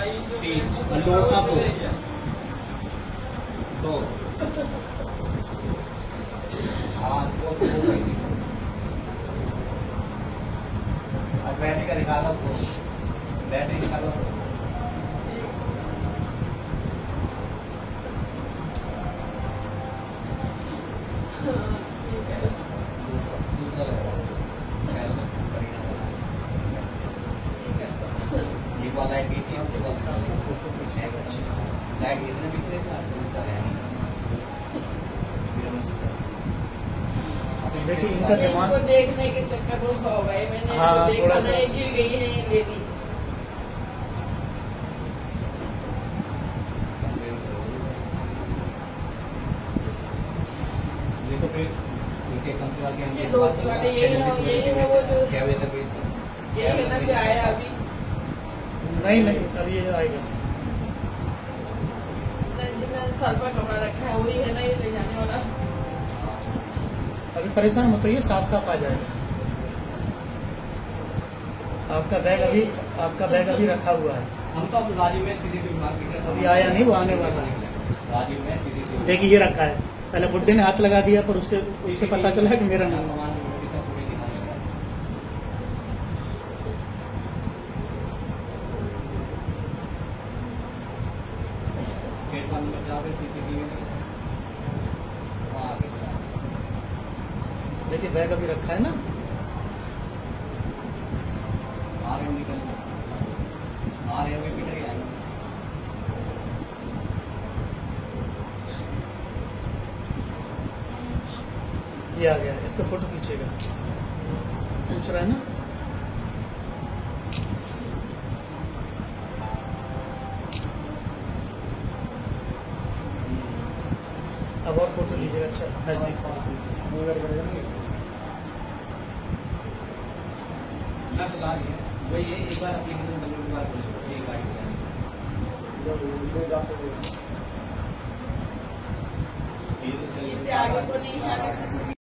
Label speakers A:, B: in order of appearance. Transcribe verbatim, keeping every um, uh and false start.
A: तीन डोर का दो दो हाँ दो दो अब बैटरी का निकाला सो बैटरी निकाला सो लाइट की थी फोटो खींचेगा लाइट इतने भी
B: देखिए इनका दिमाग
C: को देखने के चक्कर में हो गए मैंने
B: हाँ थोड़ा सा
C: गिर गई है ये लेडी
A: ये तो फिर उनके कंपनी वाले हम
C: ये दोस्त वाले ये ये है वो जो
A: छह बजे तक
C: ये है ना कि आया अभी
B: नहीं नहीं अभी ये आएगा
C: जिन्होंने सर पर कपड़ा रखा है वही है ना ये ले जाने वाला
B: अभी परेशान मत होइए साफ साफ आ जाएगा आपका बैग अभी आपका बैग अभी रखा हुआ है
A: हम तो अब राजीव में सीसीटीवी मार के
B: अभी आया नहीं वो आने वाला है
A: राजीव में सीसीटीवी
B: देखिए ये रखा है पहले बुड्ढे ने हाथ लगा दिया पर उससे उसे पता चला है कि मेरा नाम है। देखिए बैग अभी रखा है ना
A: आ रहे निकल आ रहे अभी पिट गया
B: ये आ गया इसका फोटो खींचेगा पूछ रहा है ना अब और फोटो लीजिएगा अच्छा नजदीक से
A: ना चला रही है वही है एक बार एप्लीकेशन बंद एक बार बोले एक गाड़ी
C: इससे आगे को नहीं आगे से